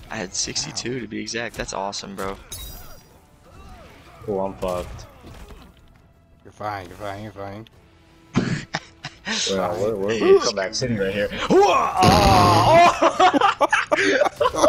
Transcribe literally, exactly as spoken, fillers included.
I had sixty-two to be exact. That's awesome, bro. Oh, I'm fucked. You're fine, you're fine, you're fine. Well, we're, we're, we're Comeback City right here.